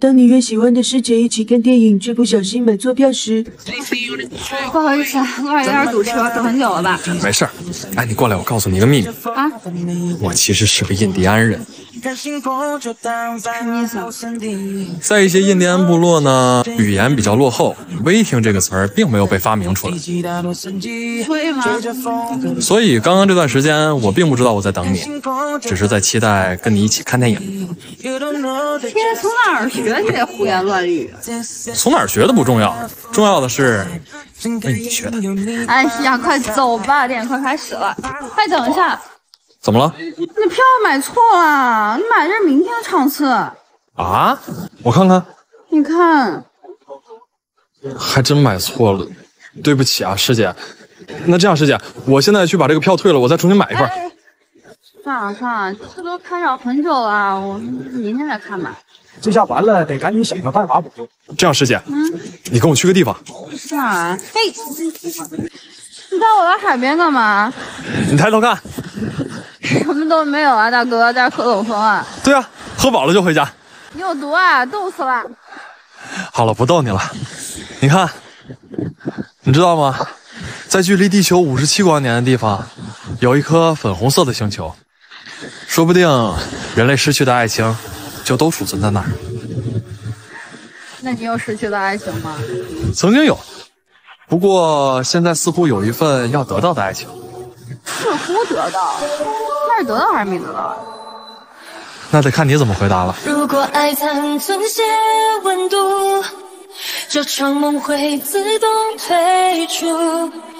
当你约喜欢的师姐一起看电影，却不小心买错票时， 不好意思啊，外面有点堵车，等很久了吧？ 没事儿。哎，你过来，我告诉你一个秘密啊， 我其实是个印第安人。 什么意思啊？ 在一些印第安部落呢，语言比较落后，waiting 这个词儿并没有被发明出来。 所以吗？ 所以刚刚这段时间，我并不知道我在等你，只是在期待跟你一起看电影。 天，从哪儿学这些胡言乱语？ 从哪儿学的不重要，重要的是为你学的。 哎呀，快走吧，电影快开始了。快等一下， 怎么了？ 你票买错了，你买的是明天的场次。 啊？我看看， 你看， 还真买错了，对不起啊，师姐。那这样，师姐，我现在去把这个票退了，我再重新买一份。 算了，这都开场很久了，我们明天再看吧。 这下完了，得赶紧想个办法补救。 这样，师姐，你跟我去个地方。 去哪儿？嘿，你带我来海边干嘛？ 你抬头看。 什么都没有啊，大哥，在这可冷风啊。 对啊，喝饱了就回家。 你有毒啊，冻死了。 好了，不逗你了。你看，你知道吗？在距离地球57光年的地方，有一颗粉红色的星球，说不定人类失去的爱情就都储存在那儿。 那你有失去的爱情吗？ 曾经有，不过现在似乎有一份要得到的爱情。 似乎得到，那是得到还是没得到？ 那得看你怎么回答了。 如果爱残存些温度，这场梦会自动退出。